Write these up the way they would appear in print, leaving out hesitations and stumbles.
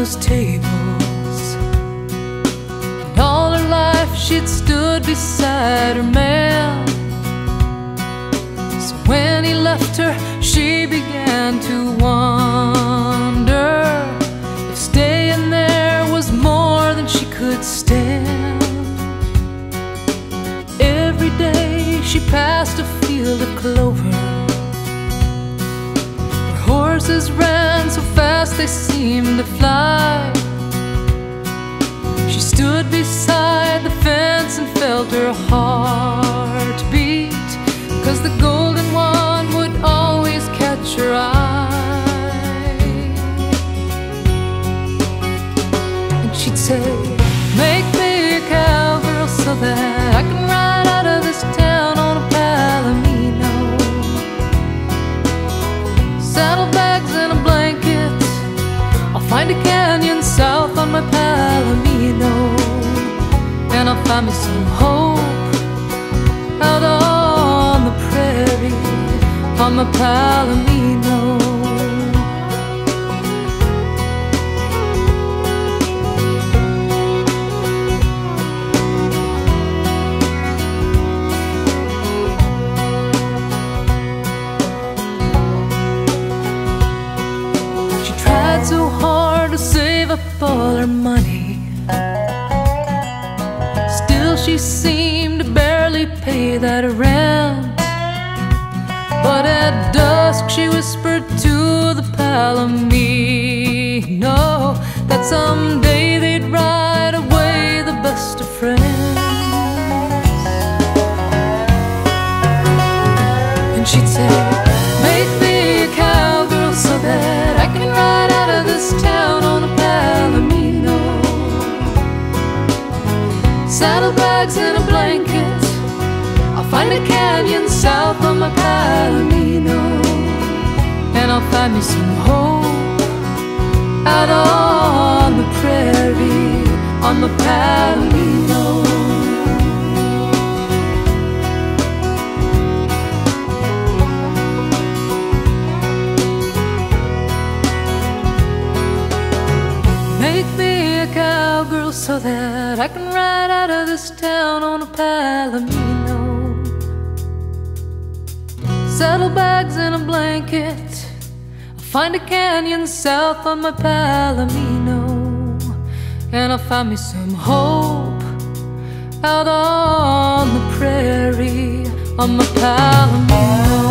those tables, and all her life she'd stood beside her man. So when he left her, she began to wonder if staying there was more than she could stand. Every day she passed a field of clover, where horses ran so fast they seemed to fly. She stood beside the fence and felt her heart beat, 'cause the golden one would always catch her eye. And she'd say, "Make me a cowgirl so that I can ride out of this town on a Palomino. Saddlebags and a blanket, I'll find a canyon south on my Palomino, and I'll find me some hope out on the prairie on my Palomino." So hard to save up all her money, still she seemed to barely pay that rent. But at dusk she whispered to the Palomino that someday they'd ride away the best of friends. And she'd say, "Make me a cowgirl so that I can ride out of this town on a Palomino. Saddlebags and a blanket, I'll find a canyon south on my Palomino, and I'll find me some hope out on the prairie on my Palomino." Make me a cowgirl so that I can ride out of this town on a Palomino. Saddlebags and a blanket, I'll find a canyon south on my Palomino, and I'll find me some hope out on the prairie on my Palomino.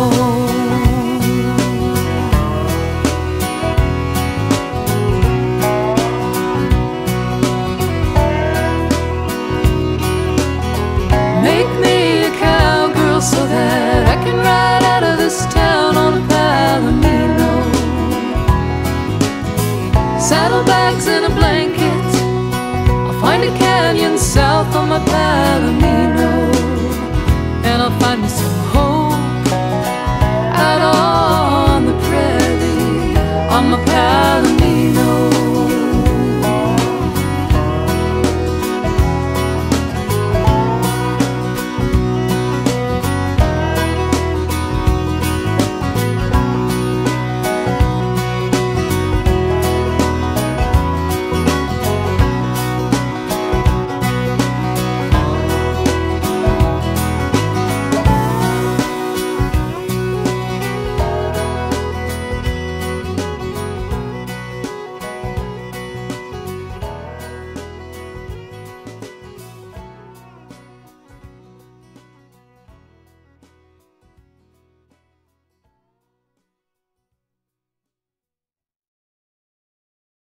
So that I can ride out of this town on a Palomino. Saddlebags and a blanket, I'll find a canyon south on my Palomino, and I'll find me